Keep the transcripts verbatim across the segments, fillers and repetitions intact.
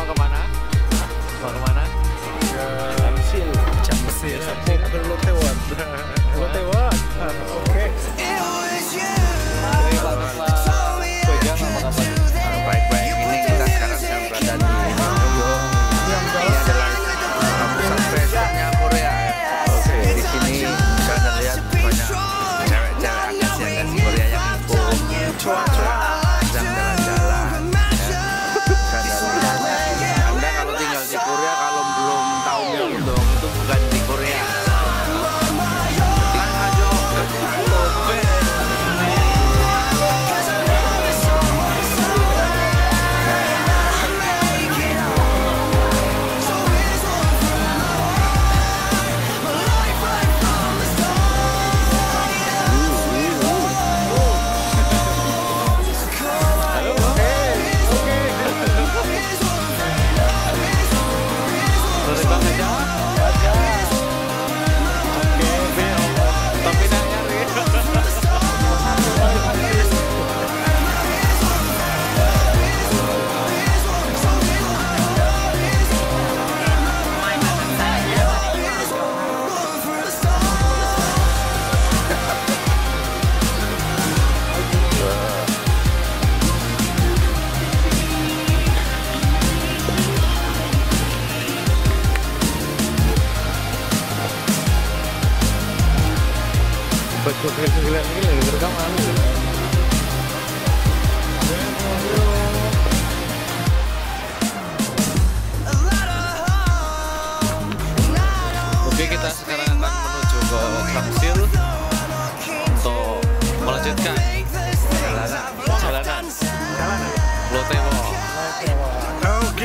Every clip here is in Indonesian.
mau kemana? Mau kemana? Ke Jamsil. Jamsil. Ke Lutewat. Lutewat. Oke. Baik-baik, ini kita sekarang sedang berada di Yongbyon. Ini adalah pusat fashionnya Korea ya. Oke, di sini bisa anda lihat banyak cewek-cewek agasi-agasi Korea yang ikut sedang jalan-jalan ya. Bisa anda lihat. Anda kalau tinggal di Korea, kalau belum tahu Myeongdong itu bukan di Korea. Gila-gila ini lagi rekaman. Oke, kita sekarang akan menuju ke Jamsil untuk melanjutkan perjalanan perjalanan Lotewo. Oke.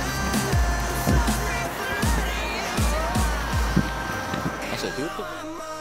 Masih tutup.